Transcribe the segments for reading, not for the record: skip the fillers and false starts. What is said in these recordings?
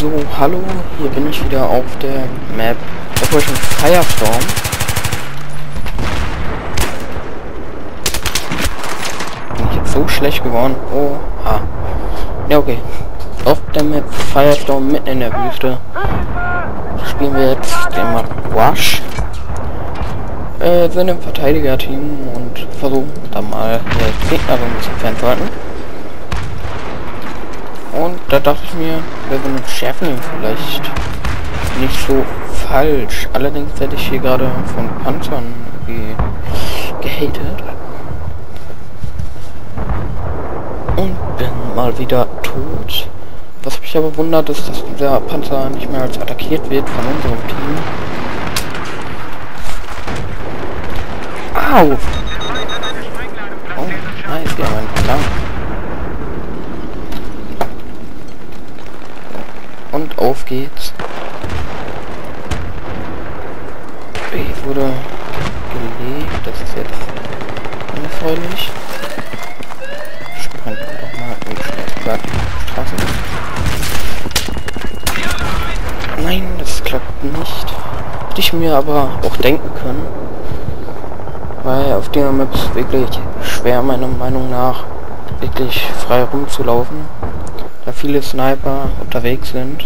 So, hallo, hier bin ich wieder auf der Map Operation Firestorm. Bin ich jetzt so schlecht geworden? Oh, ja, okay. Auf der Map Firestorm mitten in der Wüste spielen wir jetzt den Map Rush. Sind im Verteidiger-Team und versuchen dann mal die Gegner so ein bisschen fernzuhalten. Und da dachte ich mir, wäre so ein Schärfen vielleicht nicht so falsch. Allerdings werde ich hier gerade von Panzern gehatet. Und bin mal wieder tot. Was mich aber wundert, ist, dass dieser Panzer nicht mehr als attackiert wird von unserem Team. Au! Oh, nice, ja, mein Plan. Und auf geht's. Ich wurde gelegt, das ist jetzt unerfreulich. Sprengt man doch mal in die Straße. Nein, das klappt nicht. Hätte ich mir aber auch denken können. Weil auf der Map ist wirklich schwer, meiner Meinung nach, wirklich frei rumzulaufen. Da viele Sniper unterwegs sind.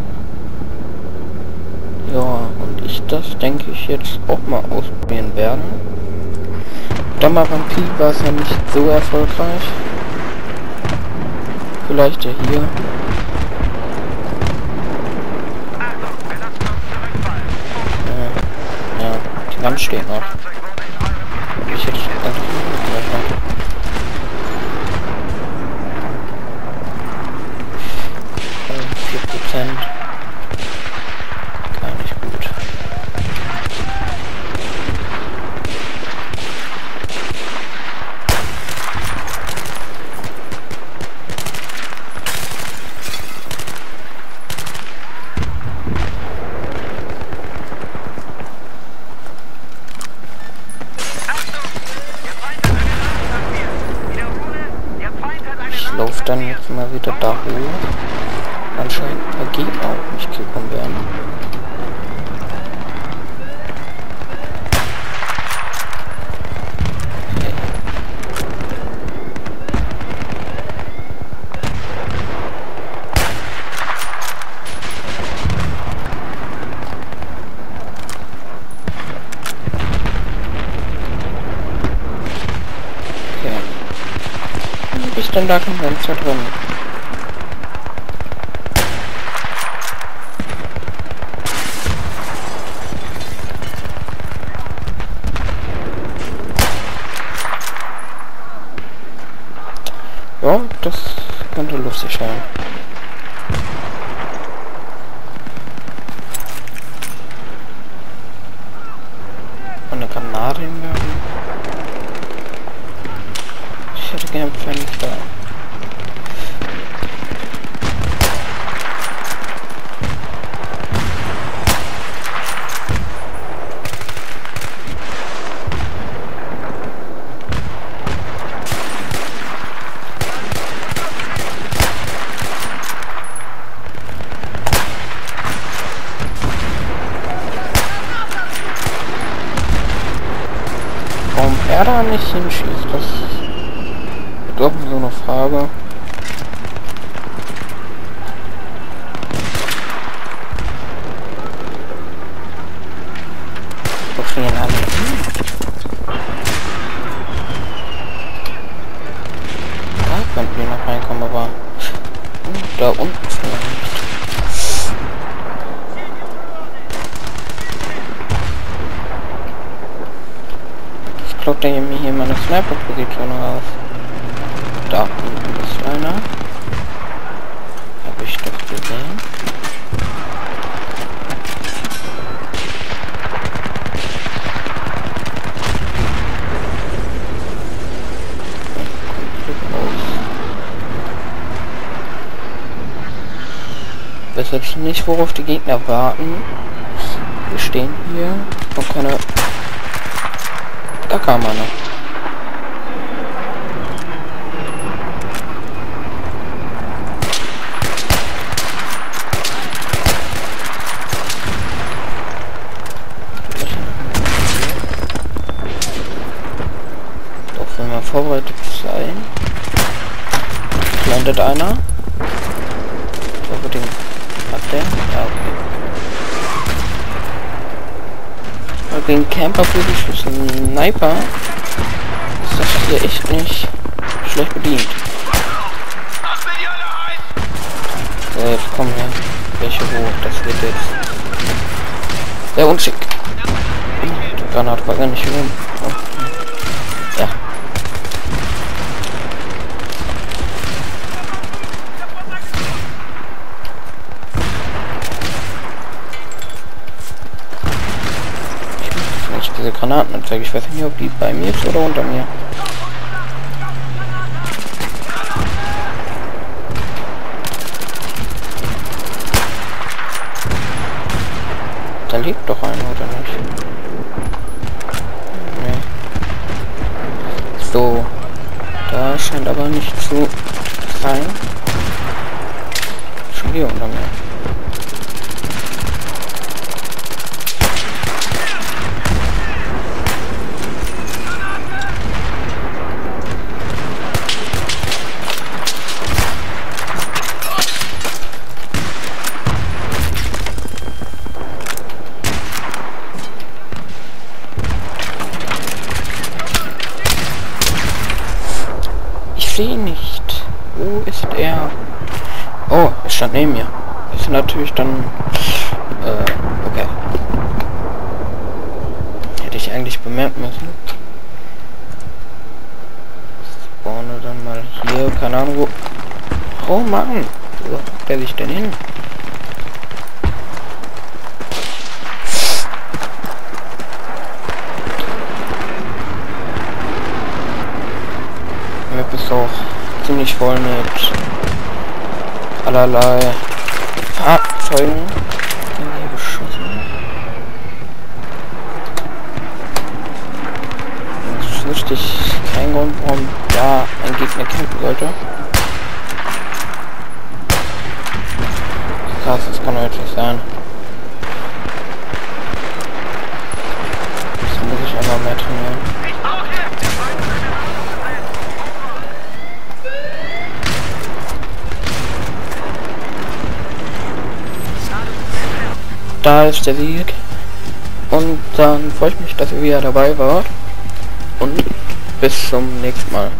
Ja, und ich das, denke ich, jetzt auch mal ausprobieren werde. Da mal beim Peak war es ja nicht so erfolgreich. Vielleicht ja hier. Ja, die Wand steht noch. Ich hätte endlich 4%. Gar nicht gut. Ich laufe dann jetzt mal wieder da hoch. Anscheinend ein paar Gegner auf mich gekommen werden. Okay. Bis dann da kein Fenster drin. Ja, das könnte lustig sein. Eine Granate hinwerfen. Ich hätte gerne ein Fenster. Er da nicht hinschießt, das ist doch so eine Frage. So viel an. Da könnten wir noch reinkommen, aber da unten vielleicht. Glaubt er mir hier meine Sniper-Position raus? Da unten ist einer. Habe ich doch gesehen. Ich weiß jetzt nicht, worauf die Gegner warten. Wir stehen hier und keine Da kam einer. Den Camper für die Sniper ist das hier echt nicht schlecht bedient. So, jetzt kommen wir welche hoch. Das wird jetzt sehr unschick. Die Granate war gar nicht rum. Oh. Ja. Diese Granatenanzeige, ich weiß nicht, ob die bei mir ist oder unter mir. Da liegt doch einer, oder nicht? Nee. So. Da scheint aber nicht zu sein. Schon hier unter mir. Ich sehe nicht. Wo ist er? Oh, er stand neben mir. Ist natürlich dann... okay. Hätte ich eigentlich bemerken müssen. Spawne dann mal hier. Keine Ahnung wo... Oh Mann! Wo hat der sich denn hin? Map ist auch ziemlich voll mit allerlei Fahrzeugen. Hier beschossen. Das ist richtig kein Grund, warum da ein Gegner campen sollte. Krass, das kann heute nicht sein. Das muss ich einmal mehr trainieren. Da ist der Sieg. Und dann freue ich mich, dass ihr wieder dabei wart. Und bis zum nächsten Mal.